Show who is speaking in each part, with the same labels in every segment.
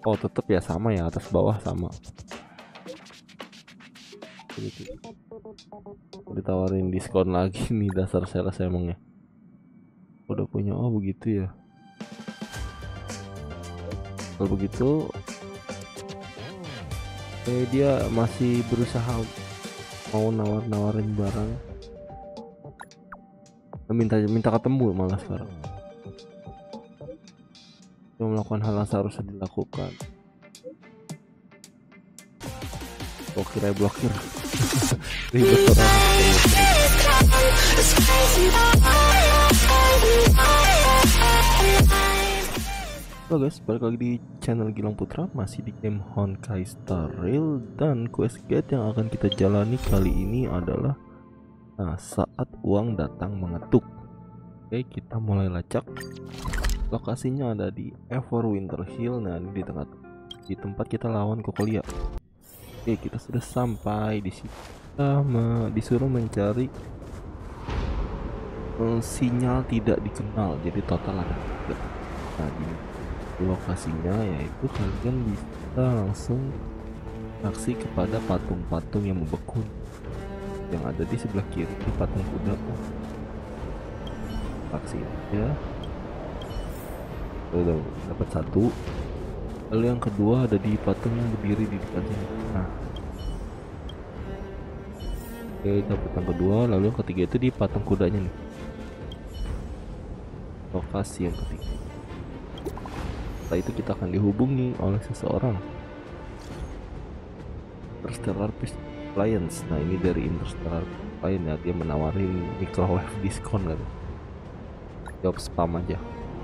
Speaker 1: Oh tetap ya sama ya, atas bawah sama. Gitu. Ditawarin diskon lagi nih, dasar sales emangnya. Udah punya, oh begitu ya. Kalau begitu dia masih berusaha mau nawarin barang, minta ketemu malah sekarang. Dia melakukan hal yang seharusnya dilakukan. Blokir ribet orang. Halo guys, balik lagi di channel Gilang Putra, masih di game Honkai Star Rail, dan quest gate yang akan kita jalani kali ini adalah saat uang datang mengetuk. Oke, kita mulai lacak. Lokasinya ada di Everwinter Hill. Nah, ini di tempat kita lawan Cocolia. Oke, kita sudah sampai di sini. Kita disuruh mencari sinyal tidak dikenal, jadi total ada 3. Nah, di lokasinya yaitu kalian bisa langsung aksi kepada patung-patung yang membeku yang ada di sebelah kiri, di patung kuda. Aksi ya, udah dapat 1. Lalu yang kedua ada di patung yang berdiri di dekatnya. Nah, oke, dapat yang kedua. Lalu yang ketiga itu di patung kudanya nih, lokasi yang ketiga. Setelah itu kita akan dihubungi oleh seseorang, Interstellar Appliance. Nah, ini dari Interstellar Appliance ya, dia menawarin microwave diskon kan. Jawab spam aja.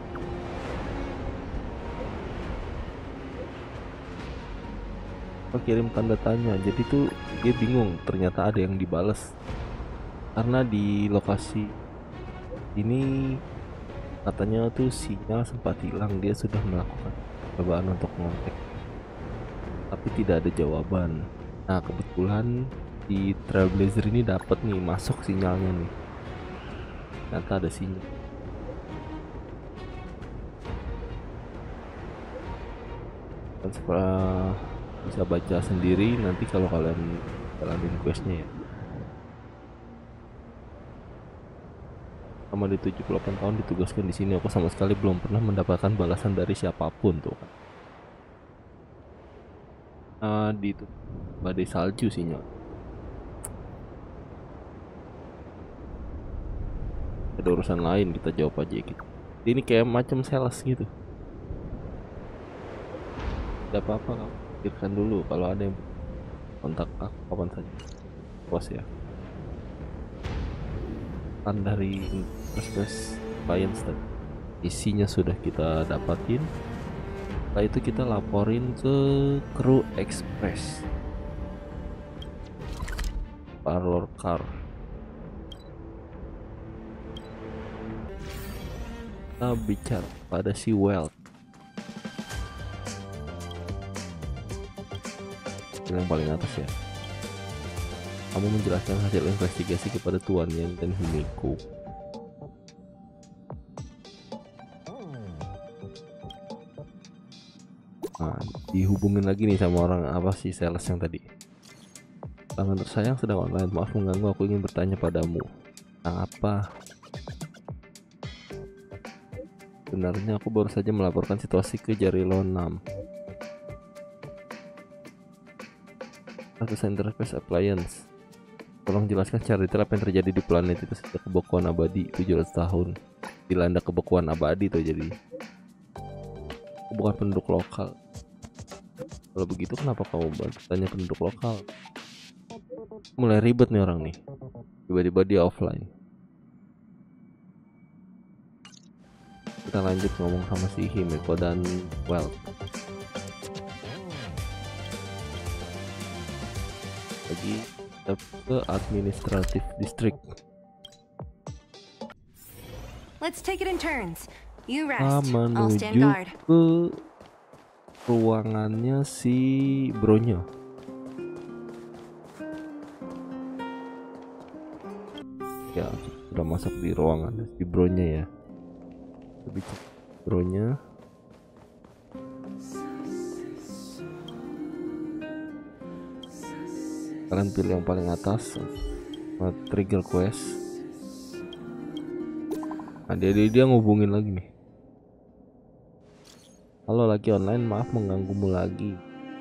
Speaker 1: Kita kirim tanda tanya. Jadi tuh dia bingung, ternyata ada yang dibales karena di lokasi ini katanya tuh sinyal sempat hilang. Dia sudah melakukan percobaan untuk mengontak tapi tidak ada jawaban. Nah, kebetulan di Trailblazer ini dapat nih, masuk sinyalnya nih, ternyata ada sinyal. Dan setelah bisa baca sendiri nanti kalau kalian jalanin questnya ya. Sama di 78 tahun ditugaskan di sini, aku sama sekali belum pernah mendapatkan balasan dari siapapun tuh kan. Di itu badai salju sinyal. Ada urusan lain, kita jawab aja gitu. Ini kayak macam sales gitu. Tidak apa-apa, pikirkan dulu, kalau ada yang kontak aku kapan saja. Puas ya. Kan dari Express Clients tadi isinya sudah kita dapatin. Setelah itu kita laporin ke kru Express Parlor Car. Kita bicara pada si Weld yang paling atas ya. Kamu menjelaskan hasil investigasi kepada Tuan Yan dan Himiko. Nah, dihubungin lagi nih sama orang apa sih, sales yang tadi. Tangan tersayang sedang online, maaf mengganggu, aku ingin bertanya padamu. Tentang apa? Sebenarnya aku baru saja melaporkan situasi ke Jarilo 6. Status Interface Appliance. Tolong jelaskan secara detail apa yang terjadi di planet itu sejak kebekuan abadi 700 tahun. Dilanda kebekuan abadi tuh, jadi aku bukan penduduk lokal. Kalau begitu kenapa kamu bertanya penduduk lokal? Mulai ribet nih orang nih. Tiba-tiba dia offline. Kita lanjut ngomong sama si Himiko dan Well. Lagi ke administrative district.
Speaker 2: Let's take it in turns. You rest. I'll stand
Speaker 1: Menuju
Speaker 2: guard.
Speaker 1: ke ruangannya si bronya. Ya, sudah masuk di ruangan si bronya ya. Lebih cepat bronya. Kalian pilih yang paling atas, trigger quest. Nah, dia ngubungin lagi nih. Halo, lagi online, maaf mengganggumu lagi.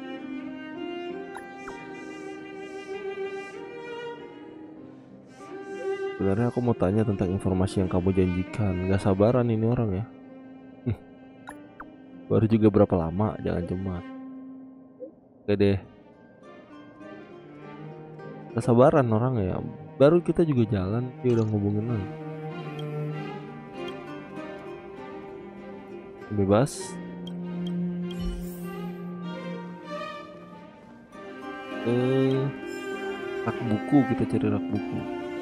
Speaker 1: Sebenarnya aku mau tanya tentang informasi yang kamu janjikan. Gak sabaran ini orang ya. Baru juga berapa lama, jangan cemas. Oke deh. Gak sabaran orang ya. Baru kita juga jalan, dia udah ngubungin lagi. Bebas. Rak buku, kita cari rak buku.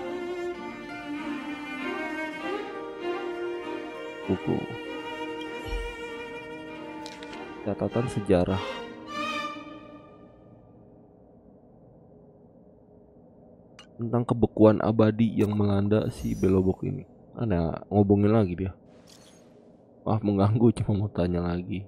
Speaker 1: Buku. Catatan sejarah. Tentang kebekuan abadi yang melanda si Belobok ini. Ada ngobongin lagi dia. Maaf mengganggu, cuma mau tanya lagi.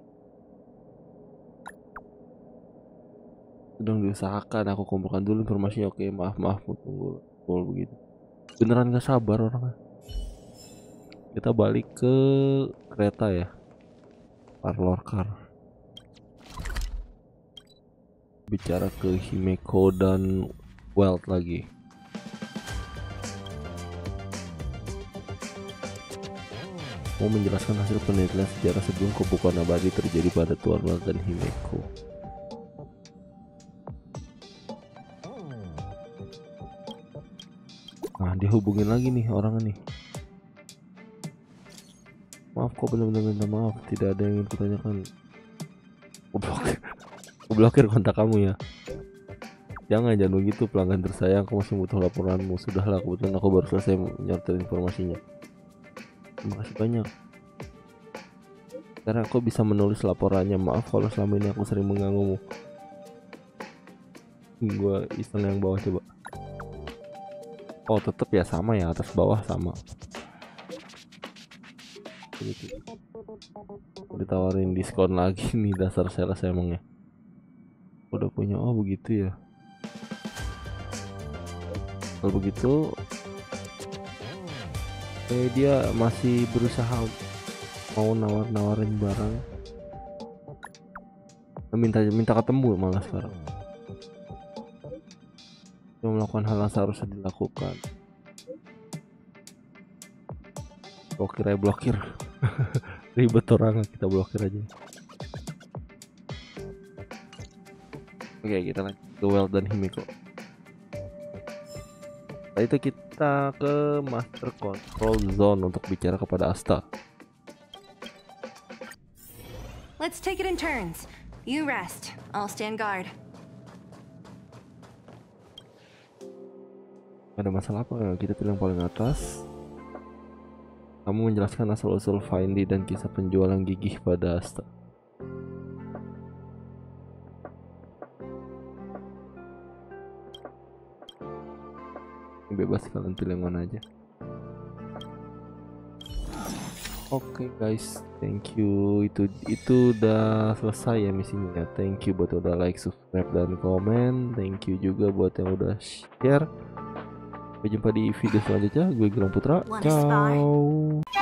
Speaker 1: Sedang diusahakan, aku kumpulkan dulu informasinya. Oke, maaf mau tunggu. Begitu. Beneran gak sabar orangnya. Kita balik ke kereta ya. Parlor car. Bicara ke Himeko dan Welt lagi. Mau menjelaskan hasil penelitian sejarah sebelum kebekuan abadi terjadi pada Tuan Welt dan Himeko. Nah, dia hubungin lagi nih orang nih. Maaf, kok benar-benar minta maaf, tidak ada yang ingin kutanyakan. Aku blokir kontak kamu ya. Jangan begitu pelanggan tersayang, aku masih butuh laporanmu. Sudahlah, kebetulan aku baru selesai menyortir informasinya. Terima kasih banyak. Sekarang aku bisa menulis laporannya. Maaf kalau selama ini aku sering mengganggumu. Gua iseng yang bawah coba. Oh, tetap ya sama ya, atas bawah sama. Ditawarin diskon lagi nih, dasar sales emangnya. Udah punya, oh begitu ya. Kalau begitu dia masih berusaha mau nawarin barang. Minta ketemu malah sekarang. Dia melakukan hal yang seharusnya dilakukan. Blokir ribet orang, kita blokir aja. Oke, kita lanjut ke Welt dan Himeko. Setelah itu kita ke Master Control Zone untuk bicara kepada Asta.
Speaker 2: Let's take it in turns. You rest, I'll stand guard.
Speaker 1: Ada masalah apa? Kita pilih yang paling atas. Kamu menjelaskan asal-usul Findy dan kisah penjualan gigih pada Asta. Bebas, kalian pilih yang mana aja. Oke guys, thank you. Itu udah selesai ya misinya. Thank you buat udah like, subscribe dan komen. Thank you juga buat yang udah share. Sampai jumpa di video selanjutnya. Gue Gilang Putra. Ciao.